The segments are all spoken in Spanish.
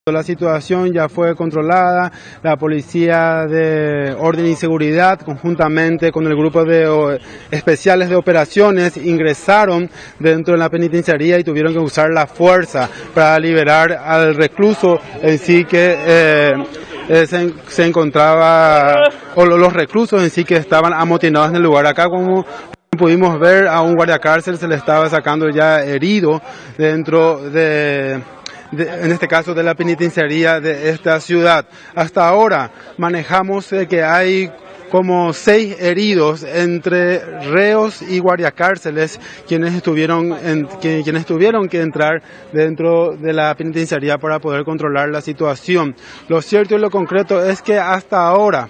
La situación ya fue controlada, la Policía de Orden y Seguridad, conjuntamente con el grupo de especiales de operaciones, ingresaron dentro de la penitenciaría y tuvieron que usar la fuerza para liberar al recluso en sí que se encontraba, o los reclusos en sí que estaban amotinados en el lugar. Acá, como pudimos ver, a un guardiacárcel se le estaba sacando ya herido dentro en este caso de la penitenciaría de esta ciudad. Hasta ahora manejamos que hay como 6 heridos entre reos y guardiacárceles quienes tuvieron que entrar dentro de la penitenciaría para poder controlar la situación. Lo cierto y lo concreto es que hasta ahora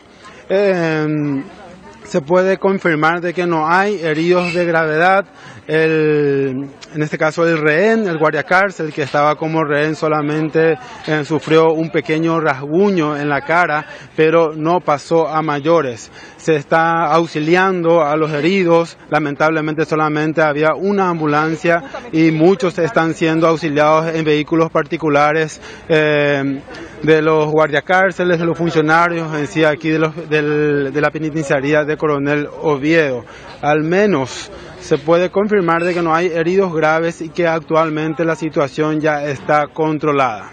se puede confirmar de que no hay heridos de gravedad. En este caso el rehén, el guardiacárcel que estaba como rehén, solamente sufrió un pequeño rasguño en la cara, pero no pasó a mayores. Se está auxiliando a los heridos, lamentablemente solamente había una ambulancia y muchos están siendo auxiliados en vehículos particulares de los guardiacárceles, de los funcionarios en sí aquí de la penitenciaría de Coronel Oviedo. Al menos se puede confirmar de que no hay heridos graves y que actualmente la situación ya está controlada.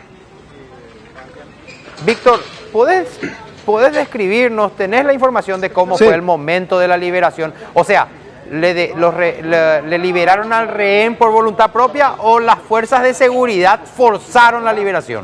Víctor, ¿podés describirnos, tenés la información de cómo fue el momento de la liberación? O sea, ¿le liberaron al rehén por voluntad propia o las fuerzas de seguridad forzaron la liberación?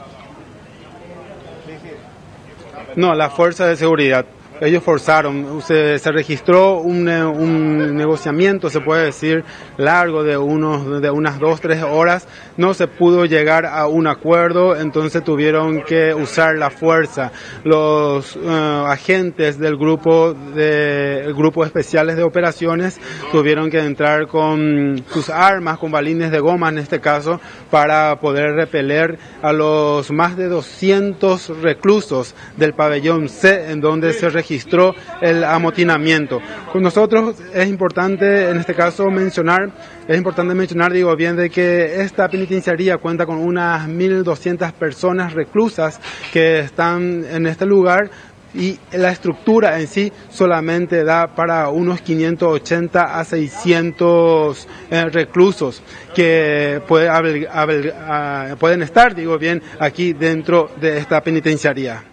No, las fuerzas de seguridad. Ellos forzaron, se registró un negociamiento, se puede decir, largo de unas 2-3 horas. No se pudo llegar a un acuerdo, entonces tuvieron que usar la fuerza. Los agentes del grupo especiales de operaciones tuvieron que entrar con sus armas, con balines de goma en este caso, para poder repeler a los más de 200 reclusos del pabellón C, en donde se registró el amotinamiento. Con nosotros es importante en este caso mencionar, digo bien, de que esta penitenciaría cuenta con unas 1.200 personas reclusas que están en este lugar, y la estructura en sí solamente da para unos 580 a 600 reclusos que pueden estar, digo bien, aquí dentro de esta penitenciaría.